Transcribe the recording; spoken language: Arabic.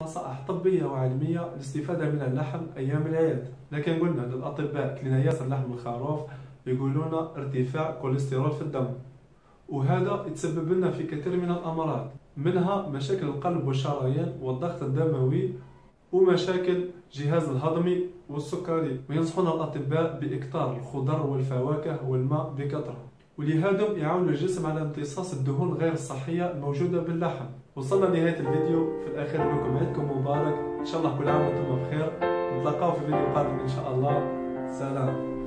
نصائح طبية وعلمية للاستفادة من اللحم أيام العيد. لكن قلنا للأطباء كلينا ياسر لحم الخروف يقولون ارتفاع كوليسترول في الدم، وهذا يتسبب لنا في كثير من الأمراض، منها مشاكل القلب والشرايين والضغط الدموي ومشاكل الجهاز الهضمي والسكري. وينصحون الأطباء بإكثار الخضر والفواكه والماء بكثرة، ولهذا يعاون الجسم على امتصاص الدهون غير الصحية الموجودة باللحم. وصلنا لنهاية الفيديو. في الأخير نقول لكم عيدكم مبارك، إن شاء الله كل عام وأنتم بخير. نتلاقاو في فيديو قادم إن شاء الله. سلام.